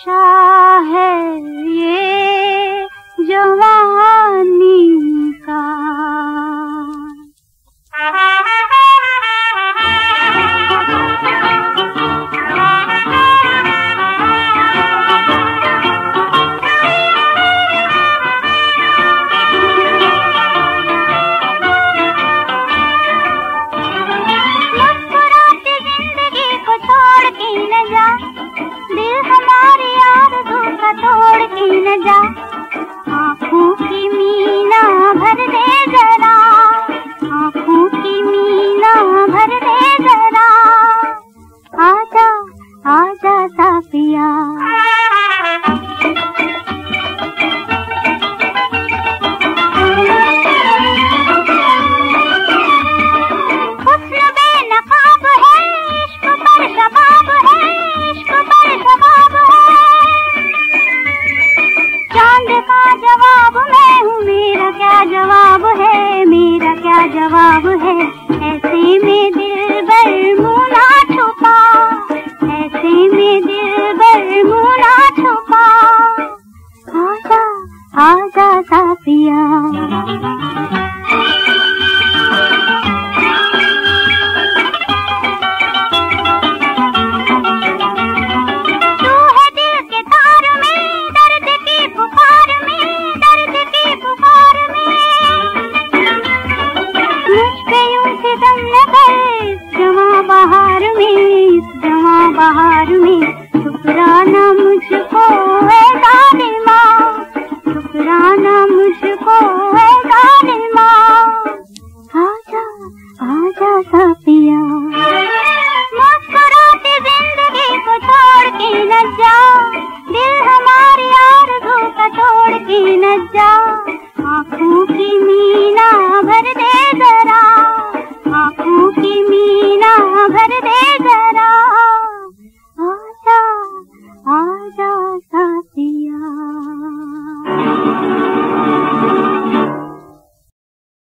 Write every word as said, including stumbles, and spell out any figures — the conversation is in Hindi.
नशा है ये जवानी का। मुस्कुराती जिंदगी को छोड़ के न जा, दिल हमारी आरज़ू का तोड़ के न जा। आँखों की मीना भर दे जरा, आँखों की मीना भर दे जरा। आजा आजा साफिया, हुस्न बेनकाब है, इश्क पर शबाब है, इश्क पर शबाब है। चांद का जवाब मैं हूँ, मेरा क्या जवाब है, मेरा क्या जवाब है। ऐसे में दिल भर मुँह ना छुपा, ऐसे में दिल भर मुँह ना छुपा। आजा आजा साफिया, बहार में ठुकराना मुझको है जालिमा, ठुकराना मुझको है जालिमा। आजा आजा साफिया।